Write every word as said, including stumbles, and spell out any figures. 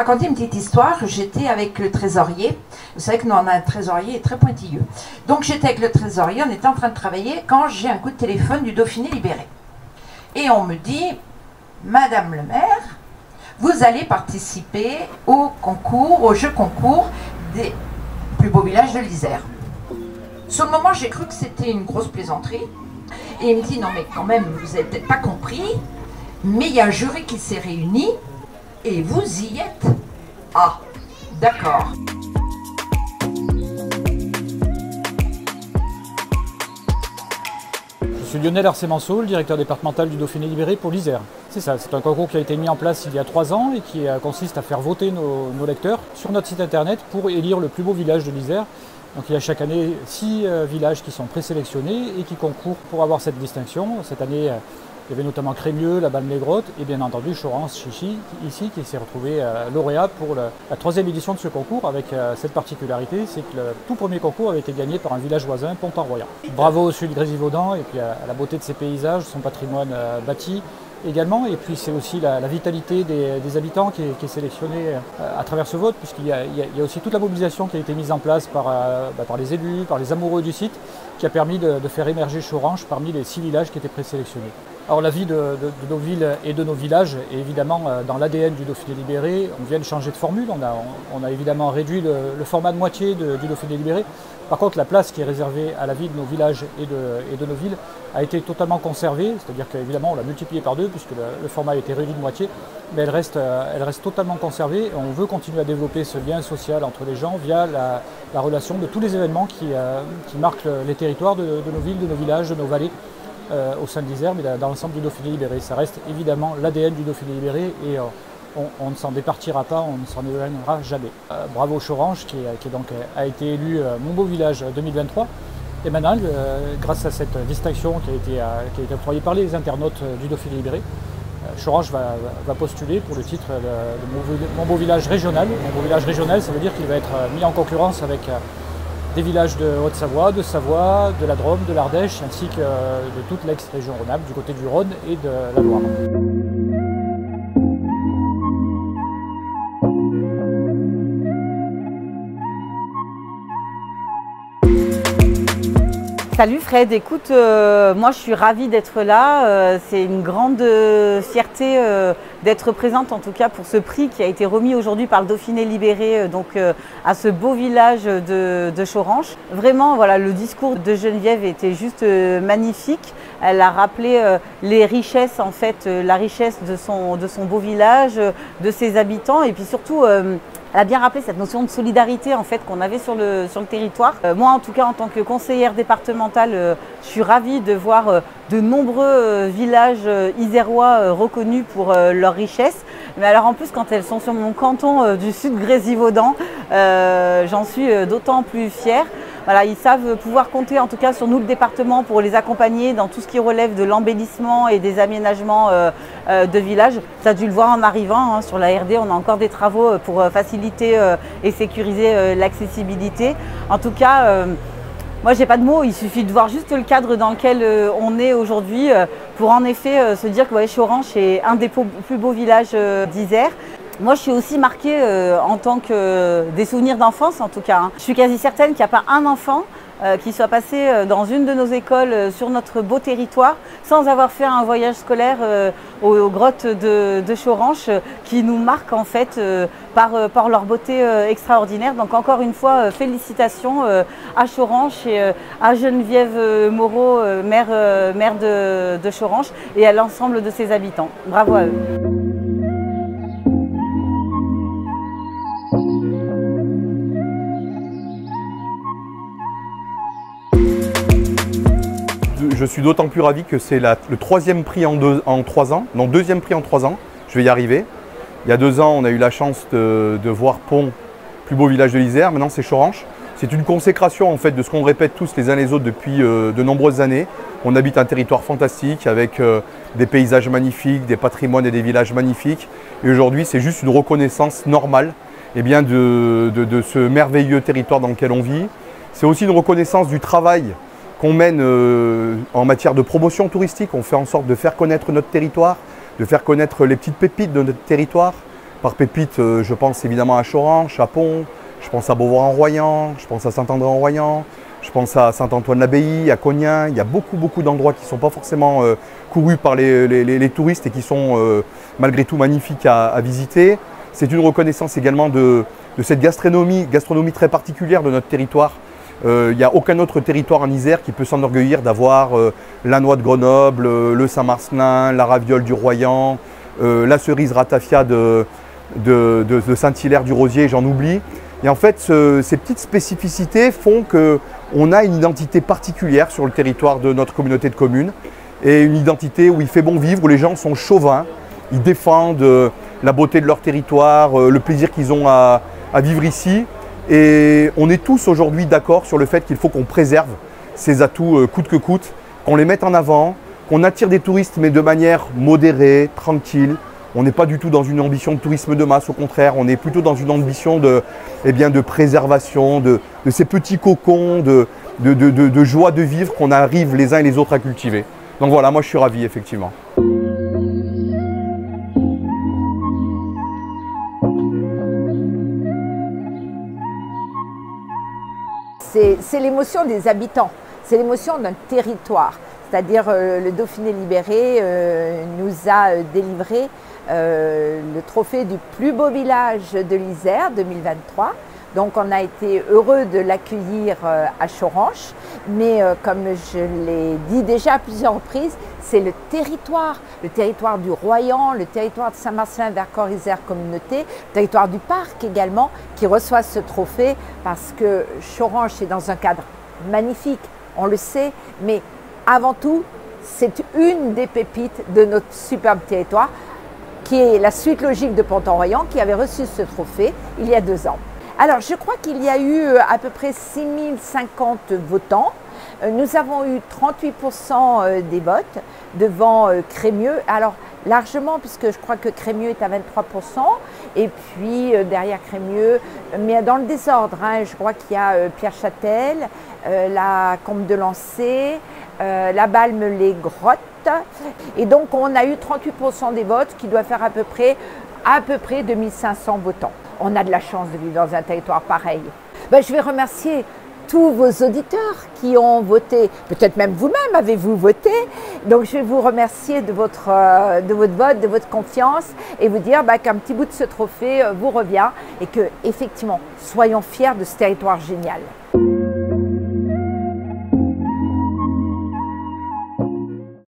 raconter une petite histoire. J'étais avec le trésorier. Vous savez que nous, on a un trésorier très pointilleux. Donc j'étais avec le trésorier, on était en train de travailler quand j'ai un coup de téléphone du Dauphiné libéré. Et on me dit, Madame le maire, vous allez participer au concours, au jeu concours des plus beaux villages de l'Isère. Sur le moment, j'ai cru que c'était une grosse plaisanterie. Et il me dit, non mais quand même, vous n'avez peut-être pas compris, mais il y a un jury qui s'est réuni et vous y êtes. Ah, d'accord. Je suis Lionel Arcé-Manceau, le directeur départemental du Dauphiné libéré pour l'Isère. C'est ça, c'est un concours qui a été mis en place il y a trois ans et qui consiste à faire voter nos, nos lecteurs sur notre site internet pour élire le plus beau village de l'Isère. Donc il y a chaque année six euh, villages qui sont présélectionnés et qui concourent pour avoir cette distinction. Cette année, euh, il y avait notamment Crémieux, la Balme-les-Grottes et bien entendu Chorens-Chichy, ici, qui s'est retrouvé euh, lauréat pour le, la troisième édition de ce concours, avec euh, cette particularité, c'est que le tout premier concours avait été gagné par un village voisin, Pont-en-Royant. Bravo au sud Grésivaudan et puis à, à la beauté de ses paysages, son patrimoine euh, bâti également, et puis c'est aussi la, la vitalité des, des habitants qui est, qui est sélectionnée euh, à travers ce vote, puisqu'il y a, il y a, il y a aussi toute la mobilisation qui a été mise en place par, euh, bah, par les élus, par les amoureux du site, qui a permis de, de faire émerger Choranche parmi les six villages qui étaient présélectionnés. Alors la vie de, de, de nos villes et de nos villages est évidemment euh, dans l'A D N du Dauphiné libéré. On vient de changer de formule, on a, on, on a évidemment réduit le, le format de moitié de, du Dauphiné libéré. Par contre, la place qui est réservée à la vie de nos villages et de, et de nos villes a été totalement conservée, c'est-à-dire qu'évidemment on l'a multiplié par deux puisque le, le format a été réduit de moitié, mais elle reste, elle reste totalement conservée et on veut continuer à développer ce lien social entre les gens via la, la relation de tous les événements qui, euh, qui marquent les territoires de, de nos villes, de nos villages, de nos vallées euh, au sein de l'Isère, mais dans l'ensemble du Dauphiné libéré. Ça reste évidemment l'A D N du Dauphiné libéré et euh, On, on ne s'en départira pas, on ne s'en éloignera jamais. Euh, bravo Choranche qui, qui donc, a été élu euh, Mon Beau Village deux mille vingt-trois. Et maintenant, euh, grâce à cette distinction qui a été, euh, qui a été octroyée par les internautes euh, du Dauphiné libéré, euh, Choranche va, va postuler pour le titre de, de Mon Beau Village régional. Mon Beau Village régional, ça veut dire qu'il va être mis en concurrence avec euh, des villages de Haute-Savoie, de Savoie, de la Drôme, de l'Ardèche, ainsi que euh, de toute l'ex-région Rhône-Alpes, du côté du Rhône et de la Loire. Salut Fred, écoute, euh, moi je suis ravie d'être là, euh, c'est une grande euh, fierté euh, d'être présente en tout cas pour ce prix qui a été remis aujourd'hui par le Dauphiné libéré euh, donc, euh, à ce beau village de, de Choranche. Vraiment, voilà, le discours de Geneviève était juste euh, magnifique. Elle a rappelé euh, les richesses, en fait, euh, la richesse de son, de son beau village, euh, de ses habitants et puis surtout euh, elle a bien rappelé cette notion de solidarité en fait qu'on avait sur le, sur le territoire. Euh, moi en tout cas en tant que conseillère départementale, euh, je suis ravie de voir euh, de nombreux euh, villages euh, isérois euh, reconnus pour euh, leur richesse. Mais alors en plus quand elles sont sur mon canton euh, du sud Grésivaudan, euh, j'en suis euh, d'autant plus fière. Voilà, ils savent pouvoir compter en tout cas sur nous le département pour les accompagner dans tout ce qui relève de l'embellissement et des aménagements euh, euh, de villages. Tu as dû le voir en arrivant, hein, sur la R D, on a encore des travaux pour euh, faciliter euh, et sécuriser euh, l'accessibilité. En tout cas, euh, moi j'ai pas de mots, il suffit de voir juste le cadre dans lequel euh, on est aujourd'hui euh, pour en effet euh, se dire que ouais, Choranche est un des plus beaux villages euh, d'Isère. Moi, je suis aussi marquée euh, en tant que euh, des souvenirs d'enfance, en tout cas. Hein. Je suis quasi certaine qu'il n'y a pas un enfant euh, qui soit passé euh, dans une de nos écoles euh, sur notre beau territoire sans avoir fait un voyage scolaire euh, aux, aux grottes de, de Choranche euh, qui nous marquent en fait euh, par, euh, par leur beauté euh, extraordinaire. Donc encore une fois, euh, félicitations euh, à Choranche et euh, à Geneviève euh, Moreau, euh, maire, euh, maire de, de Choranche, et à l'ensemble de ses habitants. Bravo à eux. Je suis d'autant plus ravi que c'est le troisième prix en, deux, en trois ans, non deuxième prix en trois ans, je vais y arriver. Il y a deux ans, on a eu la chance de, de voir Pont, plus beau village de l'Isère, maintenant c'est Choranche. C'est une consécration en fait de ce qu'on répète tous les uns les autres depuis euh, de nombreuses années. On habite un territoire fantastique avec euh, des paysages magnifiques, des patrimoines et des villages magnifiques. Et aujourd'hui, c'est juste une reconnaissance normale eh bien, de, de, de ce merveilleux territoire dans lequel on vit. C'est aussi une reconnaissance du travail qu'on mène euh, en matière de promotion touristique. On fait en sorte de faire connaître notre territoire, de faire connaître les petites pépites de notre territoire, Par pépite, euh, je pense évidemment à Choran, Chapon, je pense à Beauvoir-en-Royan, je pense à Saint-André-en-Royan, je pense à Saint-Antoine-l'Abbaye, à Cognin. Il y a beaucoup, beaucoup d'endroits qui ne sont pas forcément euh, courus par les, les, les, les touristes et qui sont euh, malgré tout magnifiques à, à visiter. C'est une reconnaissance également de, de cette gastronomie, gastronomie très particulière de notre territoire. Euh, il n'y a aucun autre territoire en Isère qui peut s'enorgueillir d'avoir euh, la noix de Grenoble, euh, le Saint-Marcelin, la raviole du Royan, euh, la cerise ratafia de, de, de, de Saint-Hilaire du Rosier, j'en oublie. Et en fait, ce, ces petites spécificités font qu'on a une identité particulière sur le territoire de notre communauté de communes et une identité où il fait bon vivre, où les gens sont chauvins, ils défendent euh, la beauté de leur territoire, euh, le plaisir qu'ils ont à, à vivre ici. Et on est tous aujourd'hui d'accord sur le fait qu'il faut qu'on préserve ces atouts euh, coûte que coûte, qu'on les mette en avant, qu'on attire des touristes mais de manière modérée, tranquille. On n'est pas du tout dans une ambition de tourisme de masse, au contraire, on est plutôt dans une ambition de, eh bien, de préservation, de, de ces petits cocons, de, de, de, de, de joie de vivre qu'on arrive les uns et les autres à cultiver. Donc voilà, moi je suis ravi effectivement. C'est l'émotion des habitants, c'est l'émotion d'un territoire. C'est-à-dire euh, le Dauphiné libéré euh, nous a euh, délivré euh, le trophée du plus beau village de l'Isère deux mille vingt-trois. Donc on a été heureux de l'accueillir euh, à Choranche, mais euh, comme je l'ai dit déjà à plusieurs reprises, c'est le territoire, le territoire du Royan, le territoire de Saint-Marcelin-Vercors-Isère Communauté, le territoire du parc également, qui reçoit ce trophée parce que Choranche est dans un cadre magnifique, on le sait, mais avant tout, c'est une des pépites de notre superbe territoire, qui est la suite logique de Pont-en-Royan, qui avait reçu ce trophée il y a deux ans. Alors, je crois qu'il y a eu à peu près six mille cinquante votants. Nous avons eu trente-huit pour cent des votes devant Crémieux. Alors, largement, puisque je crois que Crémieux est à vingt-trois pour cent. Et puis, derrière Crémieux, mais dans le désordre, hein, je crois qu'il y a Pierre-Châtel, euh, la Combe de Lancé, euh, la Balme-les-Grottes. Et donc, on a eu trente-huit pour cent des votes, qui doit faire à peu près, à peu près deux mille cinq cents votants. On a de la chance de vivre dans un territoire pareil. Ben, je vais remercier tous vos auditeurs qui ont voté, peut-être même vous-même avez-vous voté. Donc je vais vous remercier de votre, euh, de votre vote, de votre confiance et vous dire bah, qu'un petit bout de ce trophée euh, vous revient et que effectivement, soyons fiers de ce territoire génial.